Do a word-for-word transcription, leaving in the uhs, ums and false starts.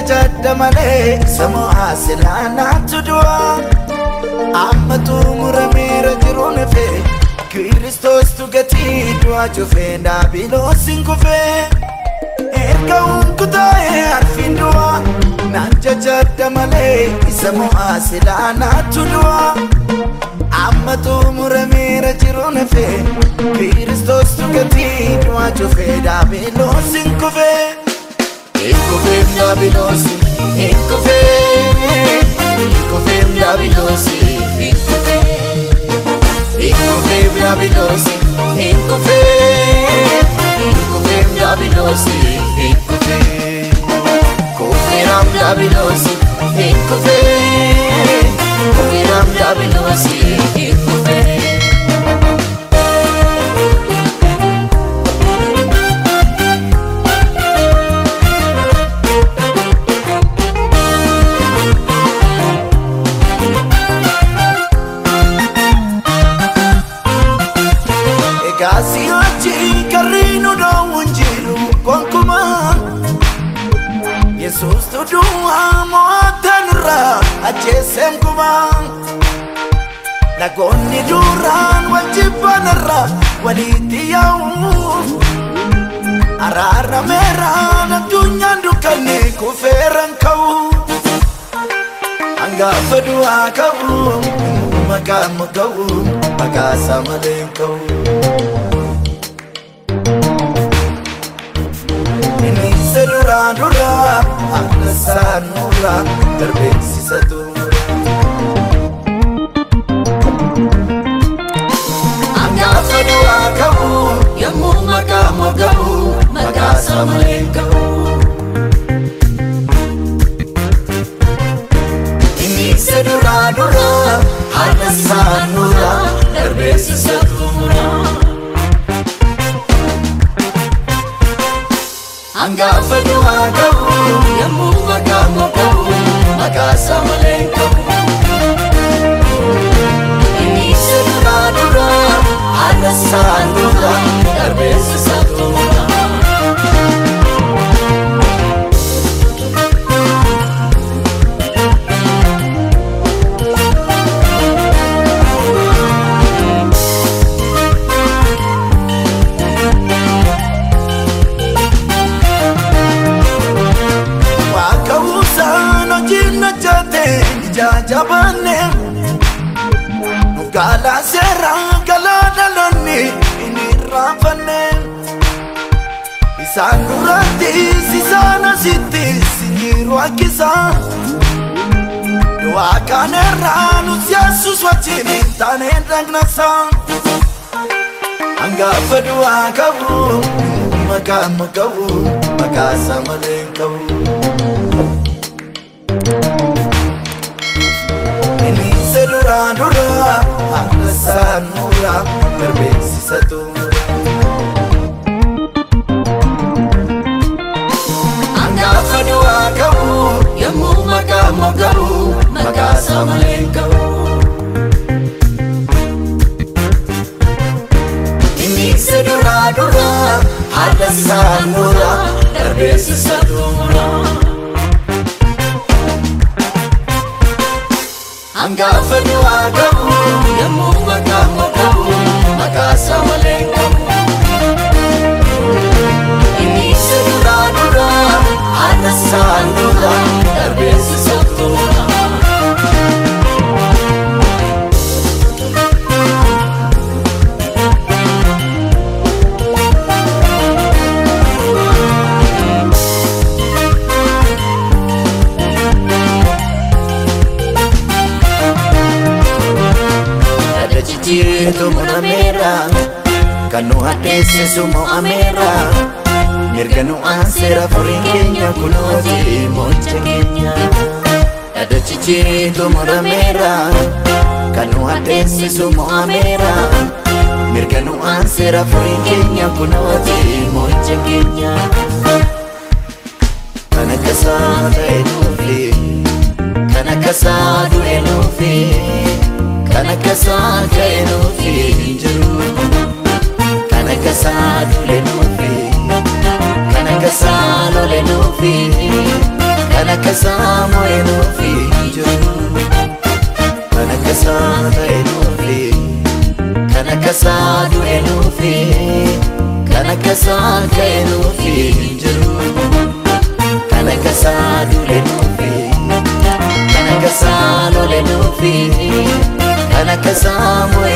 jajadda malee samoo asilana tudua Amatu muramira jirune fe Kristos tu gati dua jufe Nabilo sinkufe Erka unkutae arfin dua Nanjajadda malee samoo asilana tudua Amatu muramira jirune fe Kristos tu gati dua jufe Nabilo sinkufe Inkufe Nabilosi Inkufe Inkufe Nabilosi Inkufe Inkufe Nabilosi Inkufe Inkufe Nabilosi Inkufe Inkufe Nabilosi Inkufe Inkufe Nabilosi Inkufe Jesus to do more than ra ajesem kuma la gonni duran wajibanara waliti yau arara mera na dunya dukane kuferan kau anga fadua kau maka makau maka samalen kau Dura dura alasan murah terbesi satu Anggap kedua kamu yang mu maka mau kamu maka sama engkau Ini sedura dura alasan murah terbesi satu murah Anggap kedua kamu yang mu maka mau kamu maka sama engkau Ini sedura dura alasan murah terbesi satu murah Jabane Nugala sera gala daloni ini rafane Isanurati sisana siti sinirwa kisa Doa kanera nusia suswachini tane dragnasa Anggap kedua kau maka makau maka sama engkau Ini sedura dura alasan murah terbesi satu Anggap kedua kamu yang mu maka mau kamu maka sama engkau Ini sedura dura alasan murah terbesi satu murah Anggap kedua kamu yang mu maka mau kamu maka sama engkau Ini sedura dura alasan murah terbesi satu murah Itu muna merah Kanu hatese sumo amera Mirganu ansera furin kenya kuno di mocha kenya Ada cici itu muna merah Kanu hatese sumo amera Mirganu ansera furin kenya kuno di mocha kenya Kana kasada enufi Kana kasada enufi Kana kasada enufi Kana kasada enufi Kana kasada enufi Kana كسام وينوفي جرو كان كسام وينوفي كان كساد وينوفي كان كساد وينوفي جرو كان كساد وينوفي كان كساد وينوفي كان كسام